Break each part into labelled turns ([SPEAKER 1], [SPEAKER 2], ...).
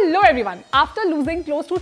[SPEAKER 1] Hello everyone. After losing close to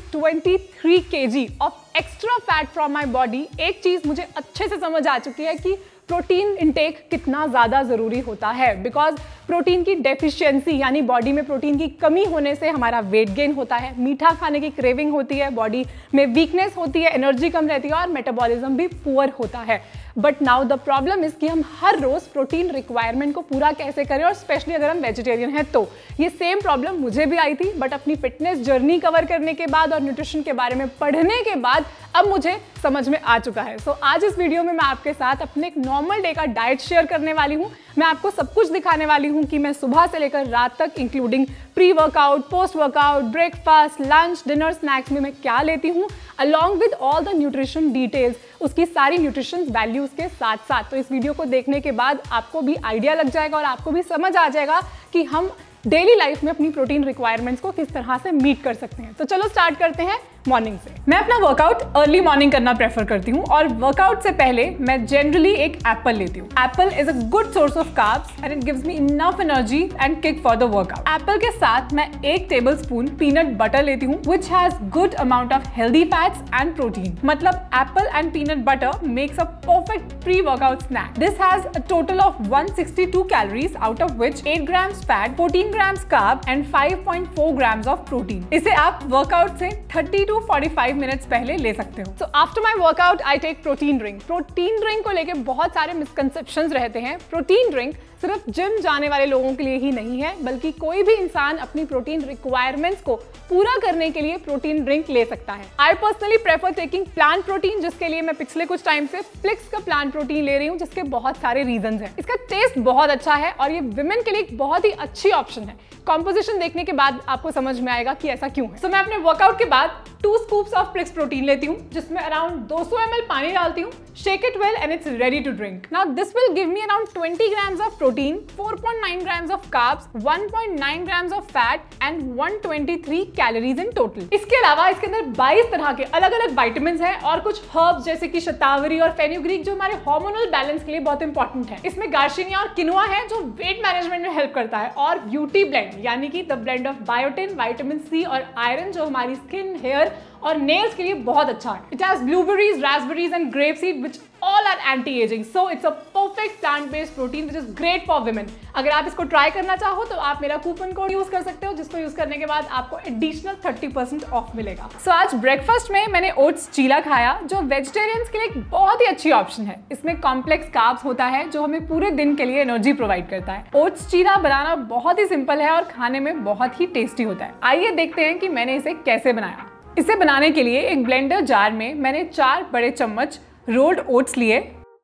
[SPEAKER 1] 23 kg of extra fat from my body, एक चीज मुझे अच्छे से समझ आ चुकी है कि प्रोटीन इंटेक कितना ज़्यादा ज़रूरी होता है। बिकॉज प्रोटीन की डेफिशिएंसी यानी बॉडी में प्रोटीन की कमी होने से हमारा वेट गेन होता है, मीठा खाने की क्रेविंग होती है, बॉडी में वीकनेस होती है, एनर्जी कम रहती है और मेटाबॉलिज्म भी पुअर होता है। But now the problem is कि हम हर रोज प्रोटीन रिक्वायरमेंट को पूरा कैसे करें, और स्पेशली अगर हम वेजिटेरियन हैं तो। ये सेम प्रॉब्लम मुझे भी आई थी, बट अपनी फिटनेस जर्नी कवर करने के बाद और न्यूट्रिशन के बारे में पढ़ने के बाद अब मुझे समझ में आ चुका है। सो आज इस वीडियो में मैं आपके साथ अपने एक नॉर्मल डे का डाइट शेयर करने वाली हूँ। मैं आपको सब कुछ दिखाने वाली हूँ कि मैं सुबह से लेकर रात तक including pre workout, post workout, breakfast, lunch, dinner, snacks में मैं क्या लेती हूँ, along with all the nutrition details, उसकी सारी न्यूट्रिशन वैल्यूज के साथ साथ। तो इस वीडियो को देखने के बाद आपको भी आइडिया लग जाएगा और आपको भी समझ आ जाएगा कि हम डेली लाइफ में अपनी प्रोटीन रिक्वायरमेंट्स को किस तरह से मीट कर सकते हैं। तो चलो स्टार्ट करते हैं मॉर्निंग से। मैं अपना वर्कआउट अर्ली मॉर्निंग करना प्रेफर करती हूँ और वर्कआउट से पहले मैं जनरली एक एप्पल लेती हूँ। Apple is a good source of carbs and it gives me enough energy and kick for the workout. Apple के साथ मैं 1 टेबलस्पून पीनट बटर लेती हूँ which has good amount of healthy fats and protein. मतलब apple and peanut butter makes a perfect pre workout snack. This has a total of 162 calories out of which 8 grams fat, 14 grams carb and 5.4 grams of protein. इसे आप workout से 30 to 45 minutes पहले ले सकते हो। So after my workout I take protein drink. Protein drink को लेके बहुत सारे मिसकंसेप्शंस रहते हैं। प्रोटीन ड्रिंक सिर्फ जिम जाने वाले लोगों के लिए ही नहीं है, बल्कि कोई भी इंसान अपनी प्रोटीन रिक्वायरमेंट्स को पूरा करने के लिए प्रोटीन ड्रिंक ले सकता है। I personally prefer taking plant protein, जिसके लिए मैं पिछले कुछ टाइम से फ्लिक्स का प्लांट प्रोटीन ले रही हूँ, जिसके बहुत सारे रीजंस हैं। इसका टेस्ट बहुत अच्छा है और ये विमेन के लिए एक बहुत ही अच्छी ऑप्शन है। कॉम्पोजिशन देखने के बाद आपको समझ में आएगा कि ऐसा क्यों है। तो मैं अपने वर्कआउट के बाद 2 स्कूप्स ऑफ फ्लिक्स प्रोटीन लेती हूँ, जिसमें अराउंड 200 ml पानी डालती हूँ। Shake it well and it's ready to drink. Now this will give me around 20 grams of protein, 4.9 grams of carbs, 1.9 grams of fat and 123 calories in total. इसके अलावा इसके अंदर 22 तरह के अलग अलग विटामिन्स हैं और कुछ हर्ब्स जैसे कि शतावरी और फेनुग्रीक, जो हमारे हार्मोनल बैलेंस के लिए बहुत इंपॉर्टेंट है। इसमें गार्सिनिया और किनुआ है, जो वेट मैनेजमेंट में हेल्प करता है, और ब्यूटी ब्लेंड यानी कि the blend of biotin, vitamin C और आयरन, जो हमारी स्किन, हेयर और नेल्स के लिए बहुत अच्छा है। It has blueberries, raspberries and grape seed which all are anti-aging, so it's a perfect plant-based protein which is great for women. अगर आप इसको ट्राई करना चाहो तो आप मेरा कूपन कोड यूज कर सकते हो, जिसको यूज करने के बाद आपको एडिशनल 30% ऑफ मिलेगा। सो आज ब्रेकफास्ट में मैंने ओट्स चीला खाया, जो वेजिटेरियंस के लिए एक बहुत ही अच्छी ऑप्शन है। इसमें कॉम्प्लेक्स कार्ब्स होता है जो हमें पूरे दिन के लिए एनर्जी प्रोवाइड करता है। ओट्स चीला बनाना बहुत ही सिंपल है और खाने में बहुत ही टेस्टी होता है। आइए देखते हैं कि मैंने इसे कैसे बनाया। इसे बनाने के लिए एक ब्लेंडर जार में मैंने 4 बड़े चम्मच रोल्ड ओट्स लिए।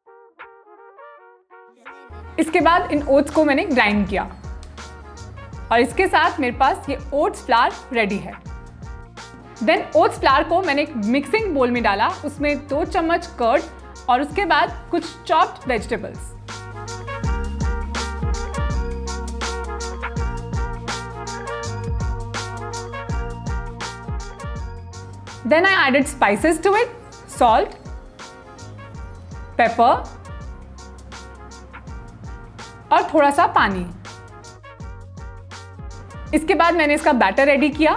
[SPEAKER 1] इसके बाद इन ओट्स को मैंने ग्राइंड किया और इसके साथ मेरे पास ये ओट्स फ्लावर रेडी है। देन ओट्स फ्लावर को मैंने एक मिक्सिंग बोल में डाला, उसमें 2 चम्मच कर्ड और उसके बाद कुछ chopped vegetables. Then I added spices to it, salt, pepper और थोड़ा सा पानी। इसके बाद मैंने इसका बैटर रेडी किया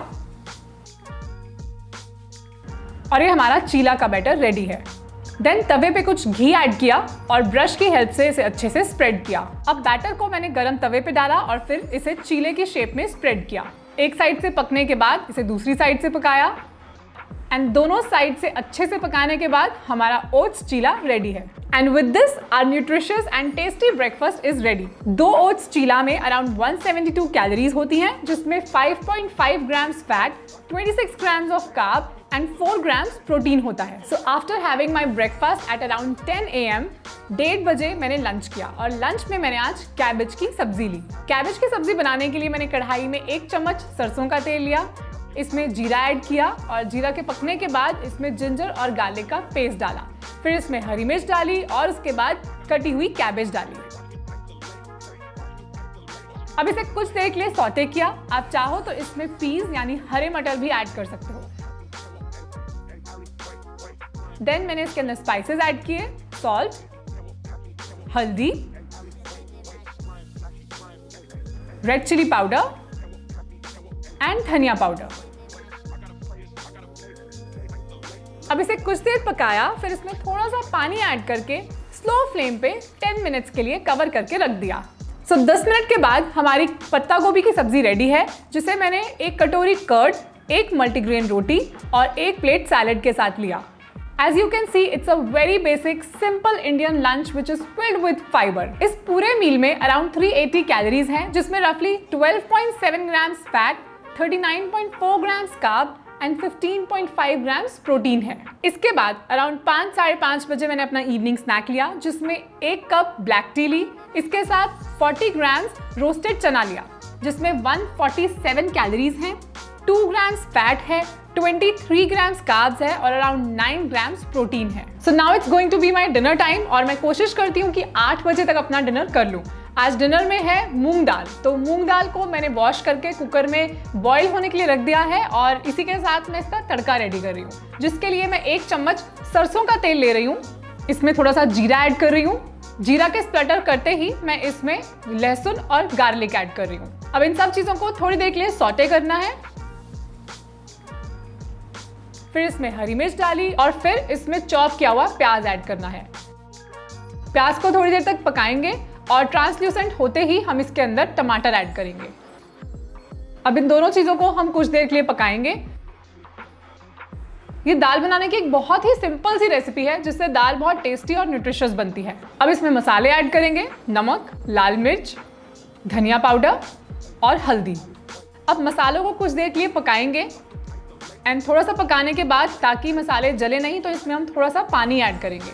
[SPEAKER 1] और ये हमारा चीला का बैटर रेडी है। देन तवे पे कुछ घी ऐड किया और ब्रश की हेल्प से इसे अच्छे से स्प्रेड किया। अब बैटर को मैंने गरम तवे पे डाला और फिर इसे चीले की शेप में स्प्रेड किया। एक साइड से पकने के बाद इसे दूसरी साइड से पकाया एंड दोनों साइड से अच्छे से पकाने के बाद हमारा ओट्स चीला रेडी है। And with this our nutritious and tasty breakfast is ready. 2 oats चीला में अराउंड 172 कैलोरीज होती हैं, जिसमें 5.5 grams fat, 26 grams of carb and 4 grams protein होता है। So after having my breakfast at around 10 AM, 1:30 बजे मैंने लंच किया और लंच में मैंने आज कैबेज की सब्जी ली। कैबेज की सब्जी बनाने के लिए मैंने कढ़ाई में 1 चम्मच सरसों का तेल लिया, इसमें जीरा ऐड किया और जीरा के पकने के बाद इसमें जिंजर और गार्लिक का पेस्ट डाला। फिर इसमें हरी मिर्च डाली और उसके बाद कटी हुई कैबेज डाली। अब इसे कुछ देर के लिए सौटे किया। आप चाहो तो इसमें पीस यानी हरे मटर भी ऐड कर सकते हो। देन मैंने इसके अंदर स्पाइसेस ऐड किए, सॉल्ट, हल्दी, रेड चिली पाउडर, एंड धनिया पाउडर। अब इसे कुछ देर पकाया, फिर इसमें थोड़ा सा पानी ऐड करके स्लो फ्लेम पे 10 मिनट्स के लिए कवर करके रख दिया। 10 मिनट के बाद हमारी पत्ता गोभी की सब्जी रेडी है, जिसे मैंने 1 कटोरी कर्ड, 1 मल्टीग्रेन रोटी और 1 प्लेट सैलेड के साथ लिया। As you can see, it's a very basic, simple Indian lunch which is filled with fiber. इस पूरे मील में अराउंड 380 कैलोरीज हैं, जिसमें रफली 12.7 grams fat, 39.4 grams carb and 15.5 grams protein है। इसके बाद अराउंड 5-5:30 बजे मैंने अपना इवनिंग स्नैक लिया, जिसमें 1 कप ब्लैक टी ली। इसके साथ 40 ग्राम्स रोस्टेड चना लिया, जिसमें 147 कैलोरीज हैं, 2 ग्राम्स फैट है, 23 ग्राम्स कार्ब्स है और अराउंड 9 ग्राम्स प्रोटीन है। So now it's going to be my dinner time और मैं कोशिश करती हूँ कि 8 बजे तक अपना डिनर कर लूँ। आज डिनर में है मूंग दाल, तो मूंग दाल को मैंने वॉश करके कुकर में बॉईल होने के लिए रख दिया है और इसी के साथ मैं इसका तड़का रेडी कर रही हूँ, जिसके लिए मैं 1 चम्मच सरसों का तेल ले रही हूँ। इसमें थोड़ा सा जीरा ऐड कर रही हूँ। जीरा के स्प्लटर करते ही मैं इसमें लहसुन और गार्लिक ऐड कर रही हूँ। अब इन सब चीज़ों को थोड़ी देर के लिए सौटे करना है। फिर इसमें हरी मिर्च डाली और फिर इसमें चॉप किया हुआ प्याज ऐड करना है। प्याज को थोड़ी देर तक पकाएंगे और ट्रांसल्यूसेंट होते ही हम इसके अंदर टमाटर ऐड करेंगे। अब इन दोनों चीज़ों को हम कुछ देर के लिए पकाएंगे। ये दाल बनाने की एक बहुत ही सिंपल सी रेसिपी है, जिससे दाल बहुत टेस्टी और न्यूट्रिशियस बनती है। अब इसमें मसाले ऐड करेंगे, नमक, लाल मिर्च, धनिया पाउडर और हल्दी। अब मसालों को कुछ देर के लिए पकाएंगे एंड थोड़ा सा पकाने के बाद, ताकि मसाले जले नहीं, तो इसमें हम थोड़ा सा पानी ऐड करेंगे।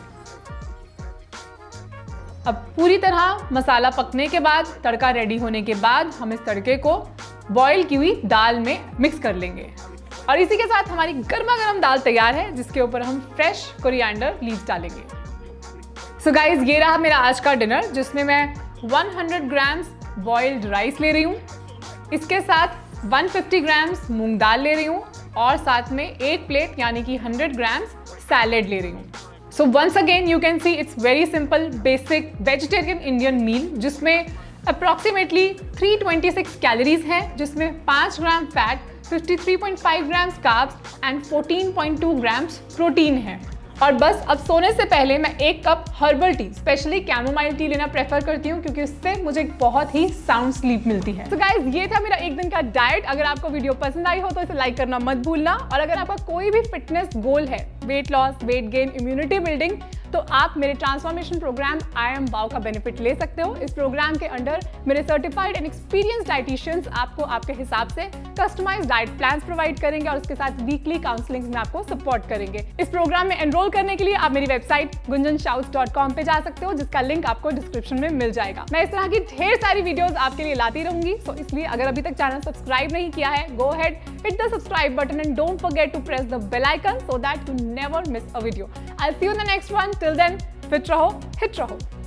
[SPEAKER 1] अब पूरी तरह मसाला पकने के बाद, तड़का रेडी होने के बाद हम इस तड़के को बॉईल की हुई दाल में मिक्स कर लेंगे और इसी के साथ हमारी गर्मा गर्म दाल तैयार है, जिसके ऊपर हम फ्रेश कोरिएंडर लीव्स डालेंगे। सो गाइज, ये रहा मेरा आज का डिनर, जिसमें मैं 100 ग्राम्स बॉइल्ड राइस ले रही हूँ, इसके साथ 150 ग्राम्स मूंग दाल ले रही हूँ और साथ में 1 प्लेट यानी कि 100 ग्राम्स सैलेड ले रही हूँ। So once again you can see it's very simple basic vegetarian Indian meal, जिसमें अप्रॉक्सीमेटली 326 कैलोरीज हैं, जिसमें 5 gram fat, 53.5 grams carbs and 14.2 grams protein है। और बस अब सोने से पहले मैं 1 cup herbal tea, specially chamomile tea लेना प्रेफर करती हूँ, क्योंकि उससे मुझे बहुत ही साउंड स्लीप मिलती है। तो गाइज, ये था मेरा एक दिन का डाइट। अगर आपको वीडियो पसंद आई हो तो इसे लाइक करना मत भूलना, और अगर आपका कोई भी फिटनेस गोल है, weight loss, weight gain, immunity building, तो आप मेरे transformation program I am wow का बेनिफिट ले सकते हो। इस प्रोग्राम के अंडर मेरे सर्टिफाइड एंड एक्सपीरियंस डाइटिशियंस आपको आपके हिसाब से कस्टमाइज्ड डाइट प्लान्स प्रोवाइड करेंगे और उसके साथ वीकली काउंसलिंग में आपको सपोर्ट करेंगे। इस प्रोग्राम में एनरोल करने के लिए आप मेरी वेबसाइट gunjanshouts.com पे जा सकते हो, जिसका लिंक आपको डिस्क्रिप्शन में मिल जाएगा। मैं इस तरह की ढेर सारी वीडियोस आपके लिए लाती रहूंगी, तो इसलिए अगर अभी तक चैनल सब्सक्राइब नहीं किया है, go ahead, hit the subscribe button and don't forget to press the bell icon so that you never miss a video. I'll see you in the next one. Till then, fit रहो, hit रहो।